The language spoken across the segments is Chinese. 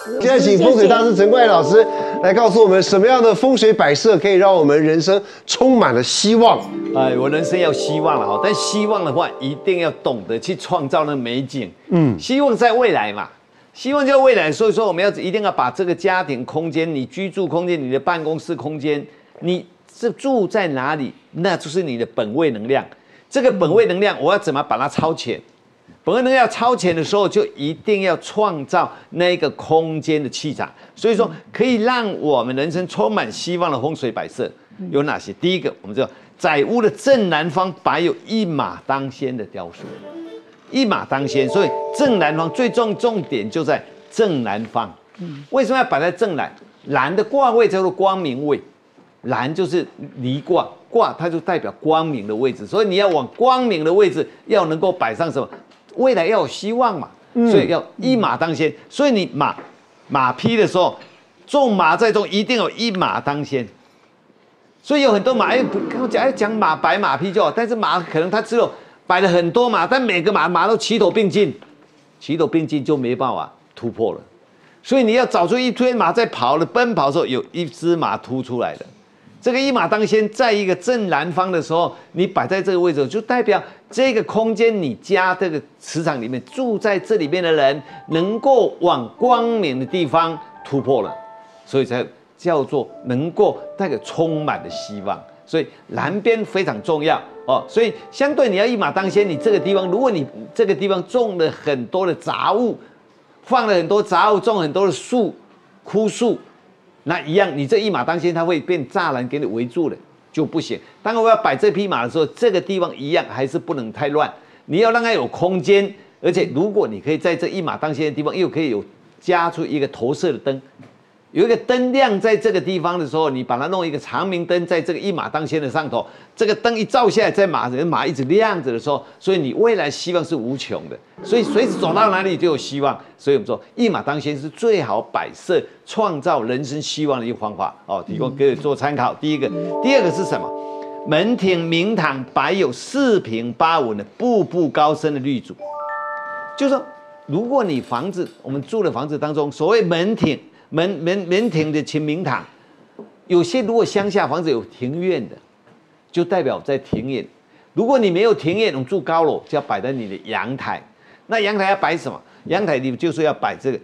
现在请风水大师陈冠老师来告诉我们，什么样的风水摆设可以让我们人生充满了希望。 我人生要希望了哈，但希望的话，一定要懂得去创造那美景。希望在未来嘛，希望在未来，所以说我们一定要把这个家庭空间、你居住空间、你的办公室空间，你是住在哪里，那就是你的本位能量。这个本位能量，我要怎么把它超前？本位能量超前的时候，就一定要创造那个空间的气场。所以说，可以让我们人生充满希望的风水摆设有哪些？第一个，我们知道宅屋的正南方摆有一马当先的雕塑，一马当先，所以正南方最重点就在正南方。为什么要摆在正南？南的卦位叫做光明位，南就是离卦，卦它就代表光明的位置，所以你要往光明的位置，要能够摆上什么？未来要有希望嘛，所以要一马当先。所以你马匹的时候，纵马在中，一定有一马当先。所以有很多马，跟我讲马摆马匹就好，但是马可能它只有摆了很多马，但每个马都齐头并进，齐头并进就没办法突破了。所以你要找出一堆马在奔跑的时候，有一只马突出来的。这个一马当先，在一个正南方的时候，你摆在这个位置，就代表这个空间，你家这个磁场里面住在这里面的人，能够往光明的地方突破了，所以才叫做能够带个充满的希望。所以南边非常重要哦。所以相对你要一马当先，你这个地方，如果你这个地方种了很多的杂物，放了很多杂物，种很多的树、枯树。那一样，你这一马当先，它会变栅栏给你围住了，就不行。当我要摆这匹马的时候，这个地方一样还是不能太乱，你要让它有空间。而且，如果你可以在这一马当先的地方，又可以加出一个投射的灯，有一个灯亮在这个地方的时候，你把它弄一个长明灯在这个一马当先的上头，这个灯一照下来，在马一直亮着的时候，所以你未来希望是无穷的。所以随时走到哪里就有希望，所以我们说一马当先是最好摆设创造人生希望的一个方法哦，提供各位做参考。第一个，第二个是什么？门庭明堂摆有4平8稳的步步高升的绿竹，就是说，如果你我们住的房子当中，所谓门庭的前明堂，有些如果乡下房子有庭院的，就代表在庭院。如果你没有庭院，我们住高楼，就要摆在你的阳台。那阳台要摆什么？阳台里就是要摆这个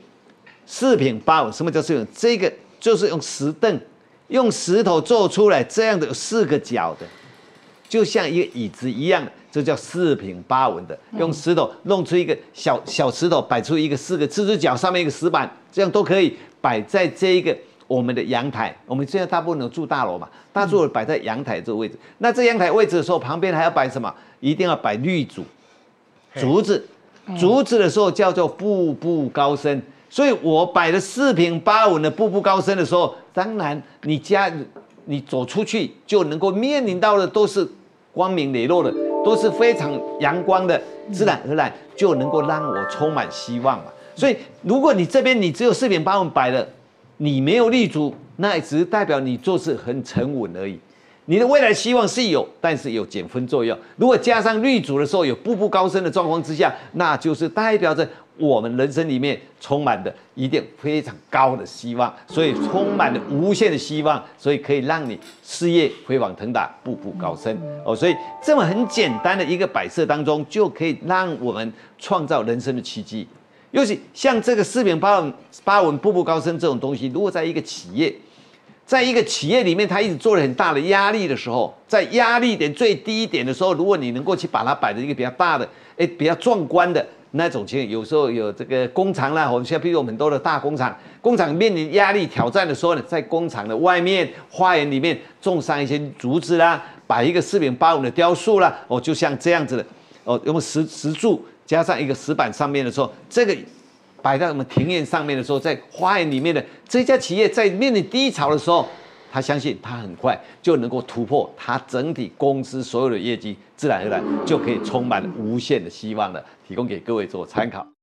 4平8稳。什么叫4平？这个就是用石凳，用石头做出来这样的有4个角的，就像一个椅子一样的，这叫4平8稳的。用石头弄出一个小石头，摆出一个4只脚，上面一个石板，这样都可以摆在这一个我们的阳台。我们现在大部分都住大楼嘛，大多数摆在阳台这个位置。那这阳台位置的时候，旁边还要摆什么？一定要摆绿竹、竹子。竹子的时候叫做步步高升，所以我摆了4平8稳的步步高升的时候，当然你走出去就能够面临到的都是光明磊落的，都是非常阳光的，自然而然就能够让我充满希望嘛。所以如果你这边你只有4平8稳摆了，你没有立足，那也只是代表你做事很沉稳而已。你的未来希望是有，但是有减分作用。如果加上绿竹的时候有步步高升的状况之下，那就是代表着我们人生里面充满的一定非常高的希望，所以充满了无限的希望，所以可以让你事业飞黄腾达，步步高升哦。所以这么很简单的一个摆设当中，就可以让我们创造人生的奇迹。尤其像这个4平8稳、步步高升这种东西，如果在一个企业。在一个企业里面，他一直做了很大的压力的时候，在压力点最低一点的时候，如果你能够去把它摆在一个比较大的、比较壮观的那种情况，有时候有这个工厂啦，我们现在比如我们很多的大工厂，工厂面临压力挑战的时候呢，在工厂的外面花园里面种上一些竹子啦，摆一个4平8稳的雕塑啦，哦，就像这样子的，哦，用石柱加上一个石板上面的时候，这个。摆在我们庭院上面的时候，在花园里面的这家企业在面临低潮的时候，他相信他很快就能够突破他整体公司所有的业绩，自然而然就可以充满无限的希望了，提供给各位做参考。